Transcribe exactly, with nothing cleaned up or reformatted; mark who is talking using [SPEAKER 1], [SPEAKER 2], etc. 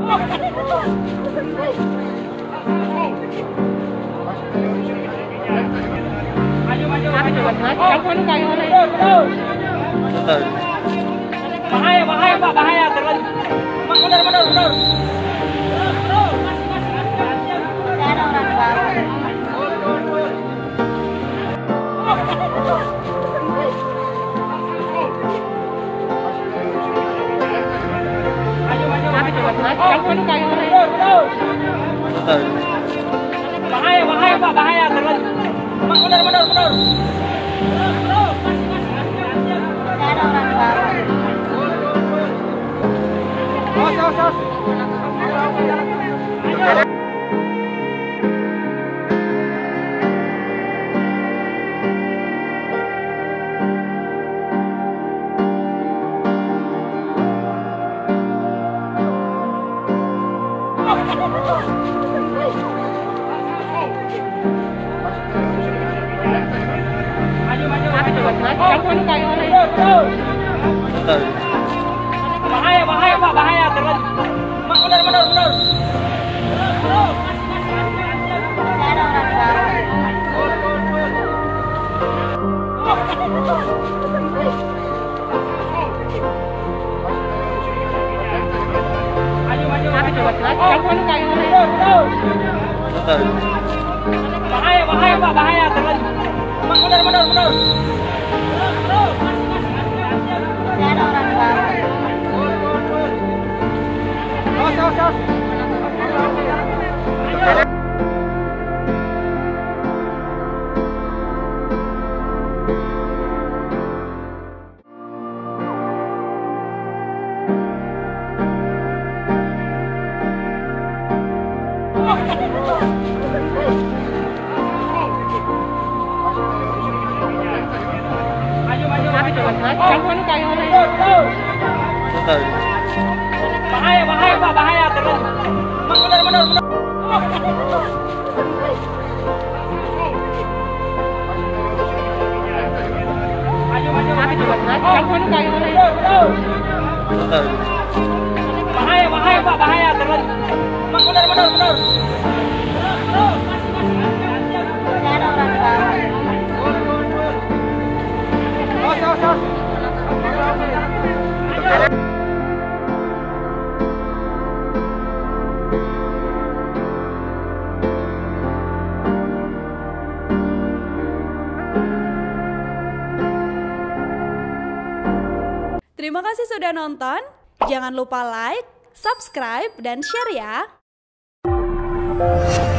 [SPEAKER 1] Bahaya, bahaya Pak, bahaya. Terlalu. Mundur, mundur, mundur. Bahaya, bahaya Pak, bahaya. Terlalu. Mundur, mundur, mundur. Os, os, os. Bahaya, bahaya Pak, bahaya. Terlalu. Mundur, mundur, mundur. Bahaya, bahaya Pak, bahaya. Terlalu. Mundur, mundur, mundur. Os, os, os. Bahaya, bahaya Pak, bahaya. Terlalu. Mundur, mundur, mundur. Bahaya, bahaya Pak, bahaya. Terlalu. Mundur, mundur, mundur. Os, os, os.
[SPEAKER 2] Terima kasih sudah nonton. Jangan lupa like, subscribe, dan share ya.